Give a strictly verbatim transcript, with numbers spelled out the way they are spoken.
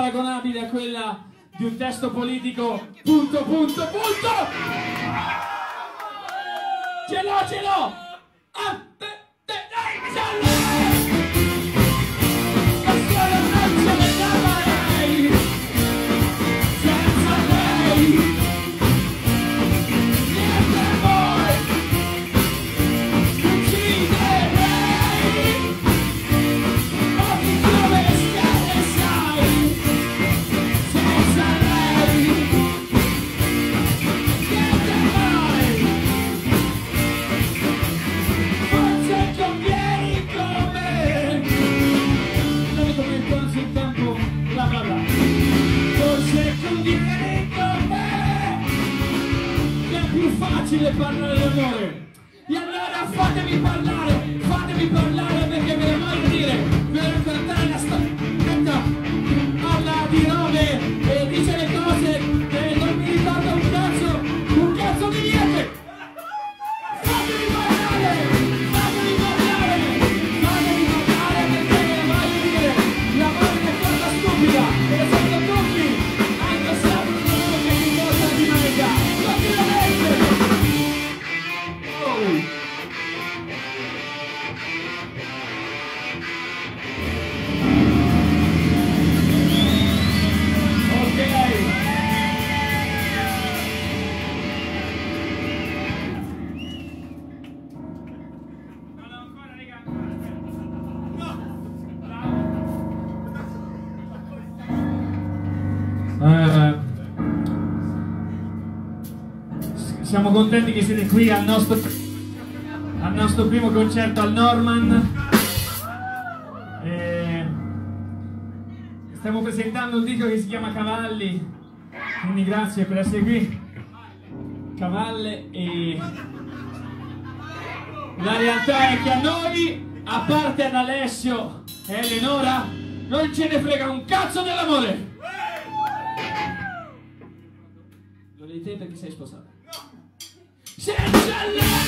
paragonabile a quella di un testo politico punto punto punto. Ce l'ho, ce l'ho. Ah, te, te, dai, ce l'ho. Ma solo non ce ne davarei senza lei. Niente voi ucciderei. Occhi come le stelle, sai, senza lei. Niente mai. Forse convieni con me. Non come il conso in tempo, bla bla bla. Forse convieni con me. Che è più facile parlare d'amore. E allora fatemi parlare, fatemi parlare perché me ne voglio dire, per raccontare la storia. Parla di robe e dice le cose e non mi ricorda un cazzo, un cazzo di niente. Fatemi parlare, fatemi parlare, fatemi parlare perché me ne voglio dire. L'amore è cosa stupida e lo sanno tutti, anche se non che mi porta di merda. Continuamente. Oh. Ok. Eh, siamo contenti che siete qui al nostro, al nostro primo concerto al Norman. Eh, stiamo presentando un disco che si chiama Cavalli, quindi grazie per essere qui. Cavalle. E la realtà è che a noi, a parte ad Alessio e Eleonora, non ce ne frega un cazzo dell'amore. Lo devi te perché sei sposato. Senza lei.